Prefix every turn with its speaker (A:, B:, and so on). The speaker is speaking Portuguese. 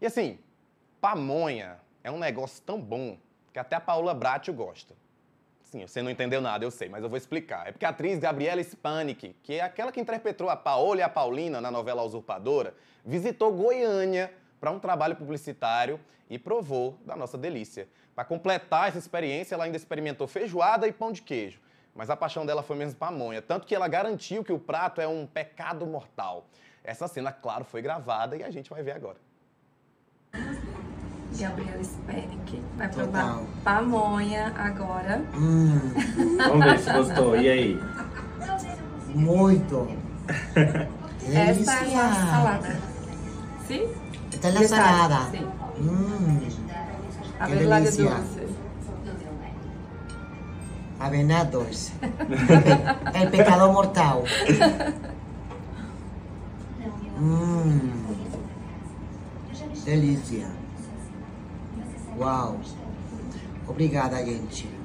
A: E assim, pamonha é um negócio tão bom que até a Paola Bracho gosta. Sim, você não entendeu nada, eu sei, mas eu vou explicar. É porque a atriz Gabriela Spanik, que é aquela que interpretou a Paola e a Paulina na novela A Usurpadora, visitou Goiânia para um trabalho publicitário e provou da nossa delícia. Para completar essa experiência, ela ainda experimentou feijoada e pão de queijo. Mas a paixão dela foi mesmo pamonha, tanto que ela garantiu que o prato é um pecado mortal. Essa cena, claro, foi gravada e a gente vai ver agora.
B: Gabriela Spanik vai provar pamonha agora.
C: Vamos ver se gostou. E aí?
D: Muito.
B: Essa é a salada. Sim?
D: Esta es la salada.
B: Sí.
D: Qué
B: Avena de
D: delicia.
B: dulce.
D: Avenados. El pecado mortal. Delícia. Uau. Obrigada, gente.